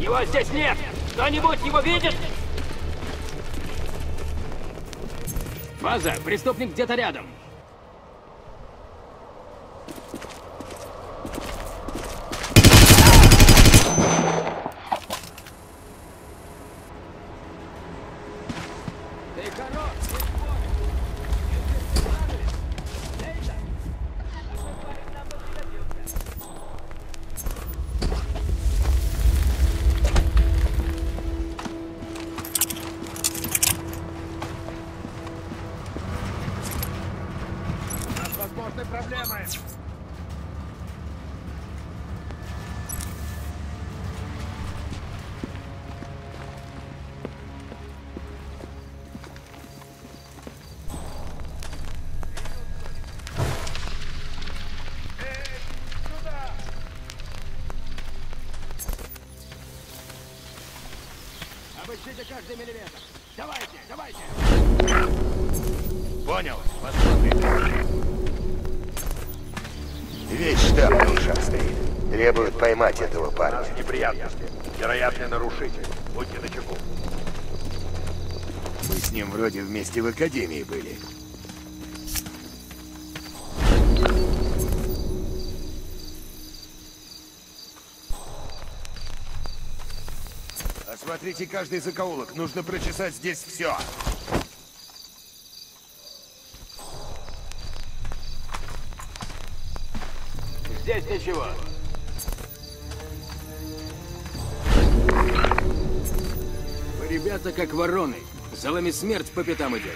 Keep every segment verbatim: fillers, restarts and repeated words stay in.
Его здесь нет! Кто-нибудь его видит? База, преступник где-то рядом. Ты хорош! Возможны проблемы. Обыщите каждый миллиметр. Давайте, давайте. Понял. Посмотрим. Весь штаб на ушах стоит. Требуют поймать этого парня. Неприятности. Вероятный нарушитель. Будьте начеку. Мы с ним вроде вместе в академии были. Осмотрите каждый закоулок. Нужно прочесать здесь все. Здесь ничего. Вы, ребята, как вороны. За вами смерть по пятам идет.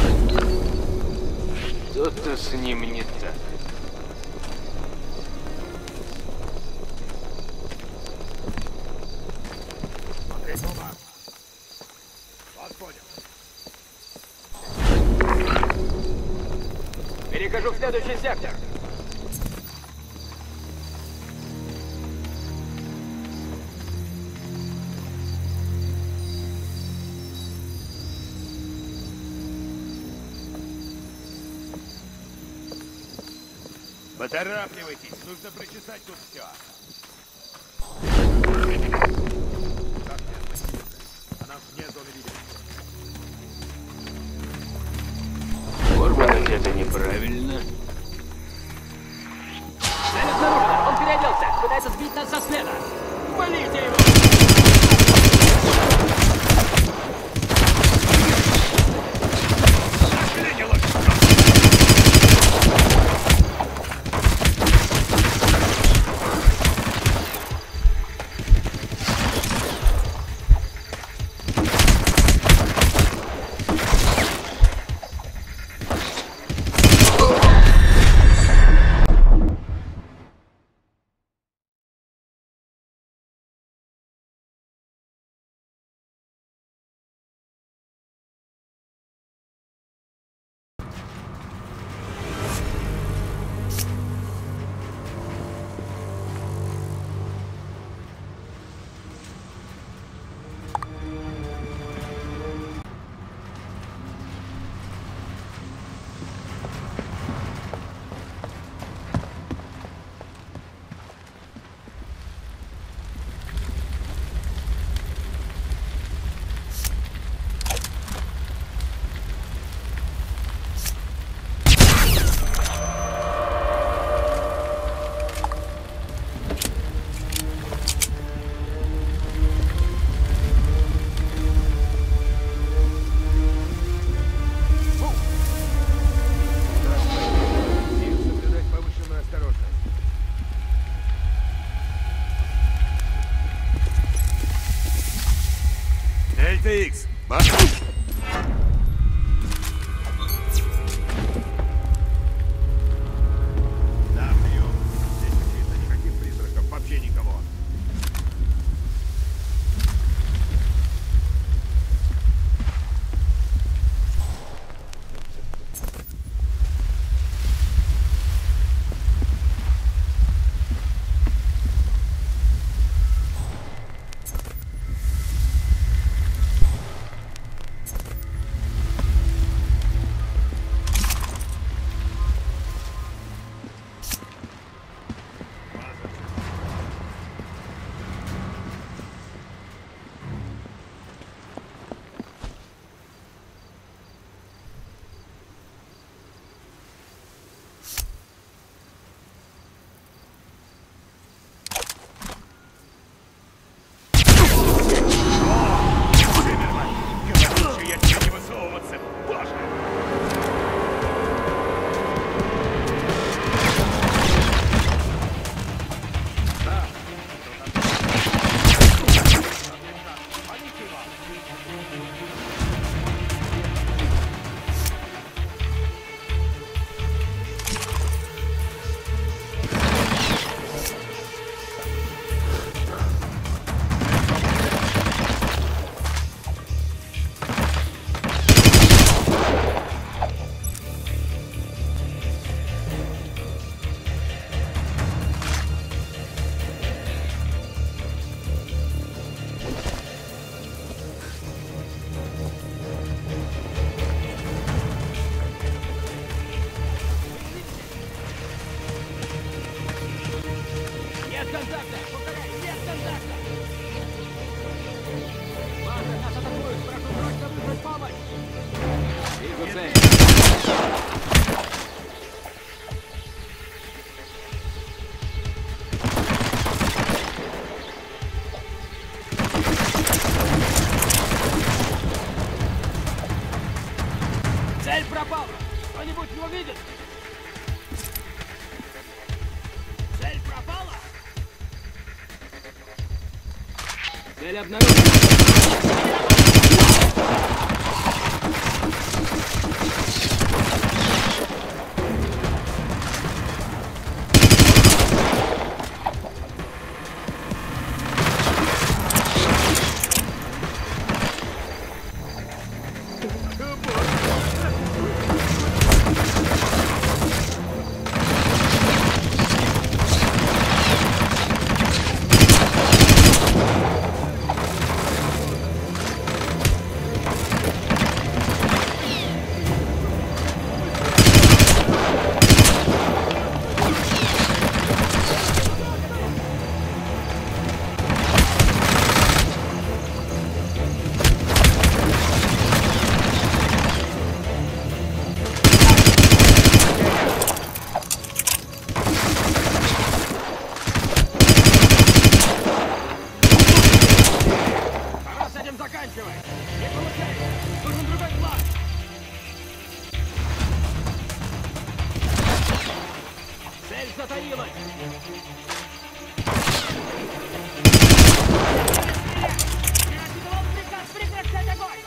Что-то с ним не так. Смотреть оба. Вас понял. Перехожу в следующий сектор. Поторапливайтесь, нужно прочесать тут все. Она вне зоны видимости. Форма надета неправильно. Цель обнаружена! Он переоделся! Пытается сбить нас со следа! Валите его! Дельта Икс. Да, прием. Здесь не видно никаких призраков, вообще никого. контакта! Повторяю, нет контакта! База, нас атакуют! Прошу срочно вызвать помощь! Вижу цель! Цель пропала! Кто-нибудь его видит? Цель пропала? Цель обнаружена! Затаилась! Я отдавал приказ прекращать огонь!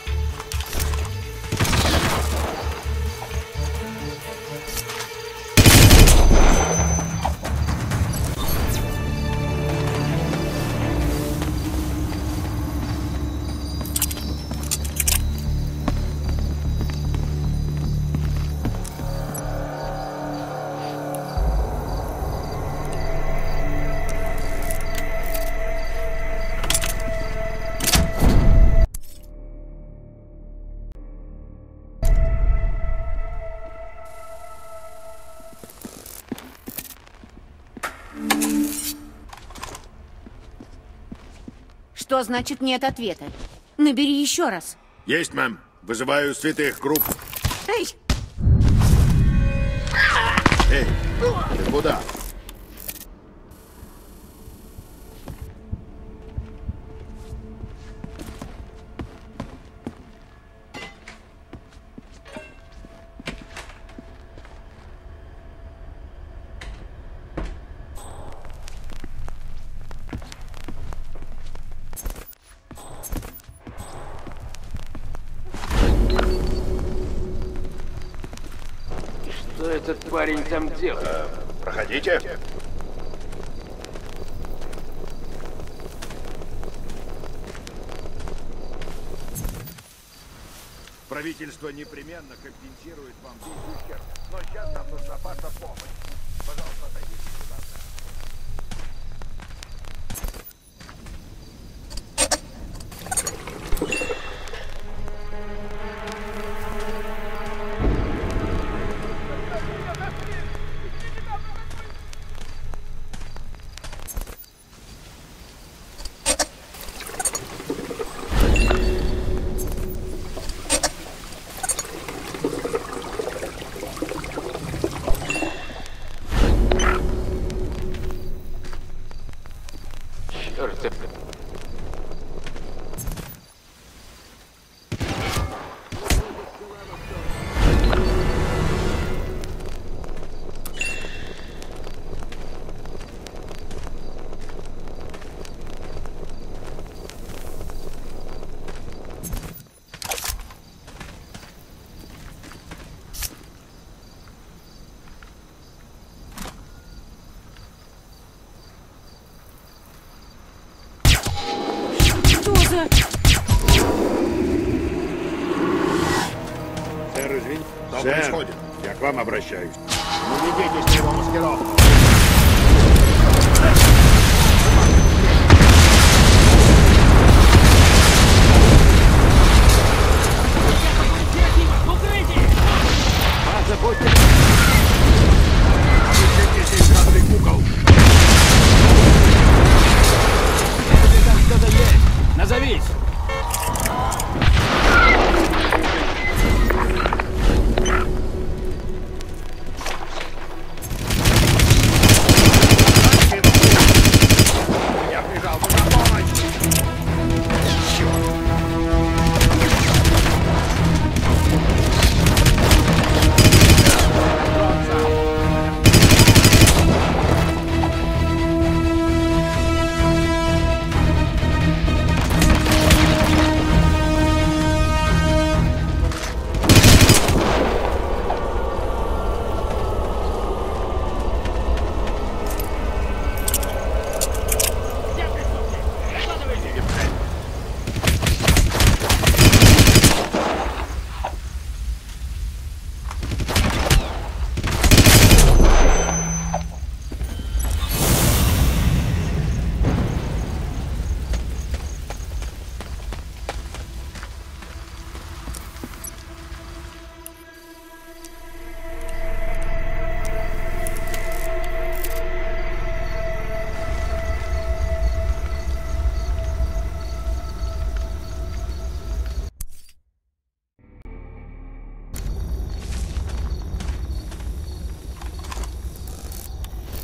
Что значит нет ответа? Набери еще раз. Есть, мэм. Вызываю святых групп. Эй! Эй, ты куда? Что этот парень там делает? Э, проходите. Правительство непременно компенсирует вам весь ущерб. Но сейчас нам нужна ваша помощь. Пожалуйста, отойдите сюда. Сэр, извините. Что Сэр. происходит? Я к вам обращаюсь. Не ведитесь на его маскировку. Выпустите из красных кукол!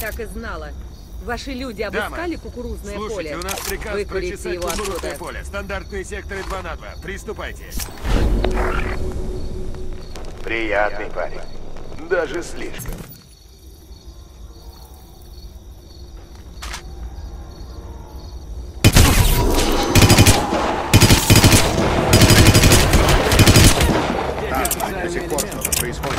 Так и знала. Ваши люди обыскали кукурузное Слушайте, поле? у нас приказ Выкурите прочесать его кукурузное оттуда. поле. Стандартные секторы два на два. Приступайте. Приятный парень. Даже слишком. До сих пор что-то происходит.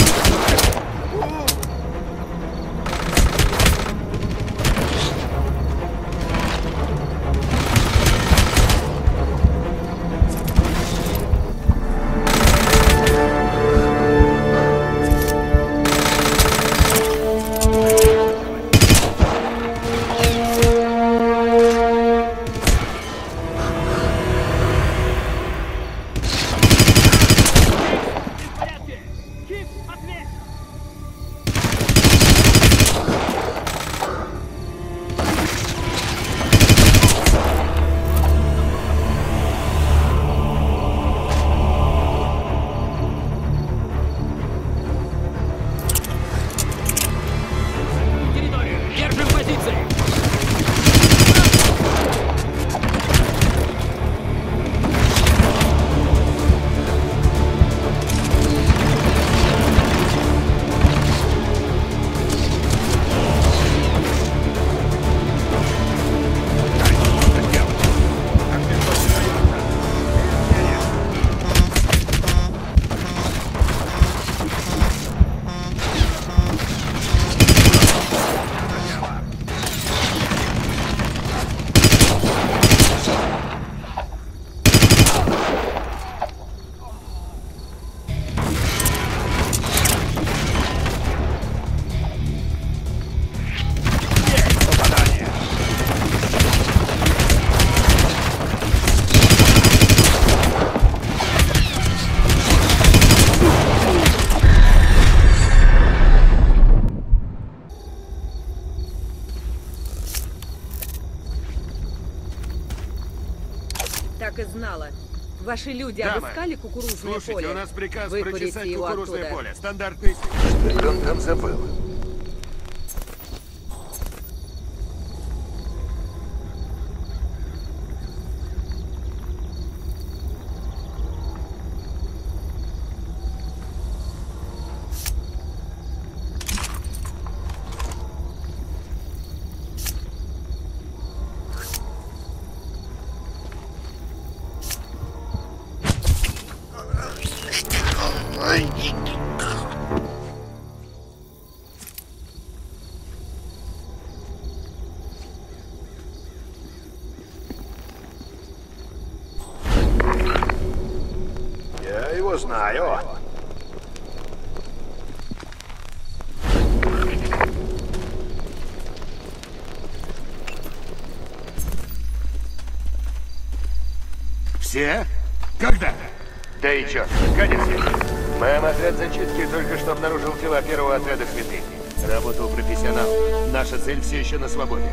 Территорию! Держим позиции! Так и знала. Ваши люди Дамы, обыскали кукурузное Слушайте, поле? у нас приказ Выкурите прочесать его кукурузное оттуда. поле. Стандартные секторы. Что он там забыл? Я его знаю. Все? Когда? Да и черт, конец света. Моим отряд зачистки только что обнаружил тела первого отряда смертей. Работал профессионал. Наша цель все еще на свободе.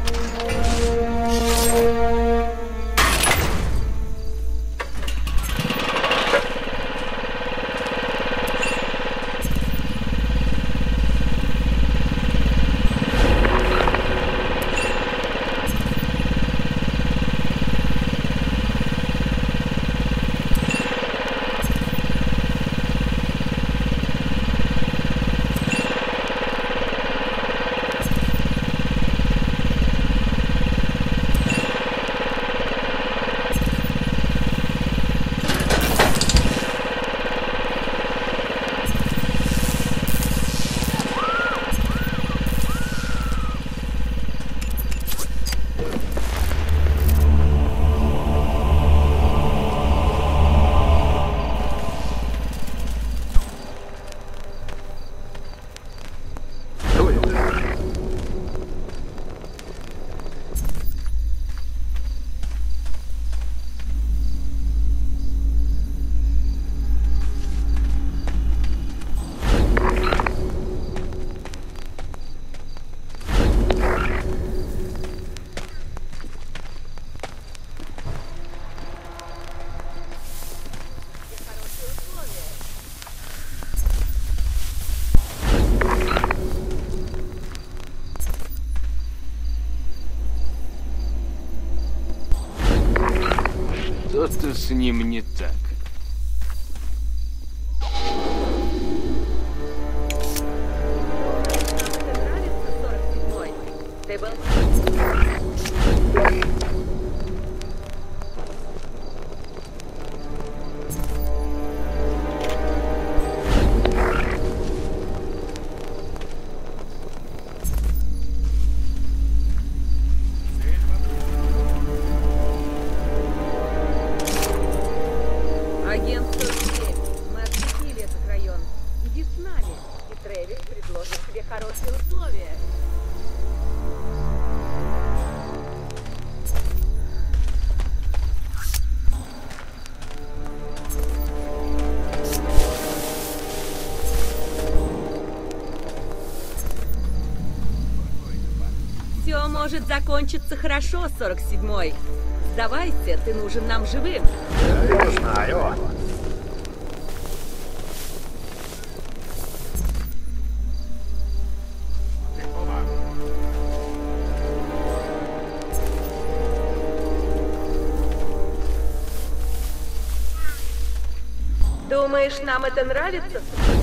Что-то с ним не так. Тебе нравится сорок седьмой? Ты был... Агент сорок семь, мы осветили этот район. Иди с нами, и Трэвис предложит тебе хорошие условия. Все может закончиться хорошо, сорок седьмой. Сдавайся, ты нужен нам живым. Я его знаю. Думаешь, нам это нравится?